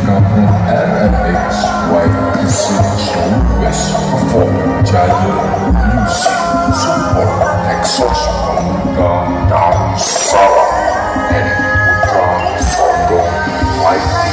Kampung RMX White Music Show with perform Giant Music Support Texas Pemuda Darussalam and Putra Sondong Fighting.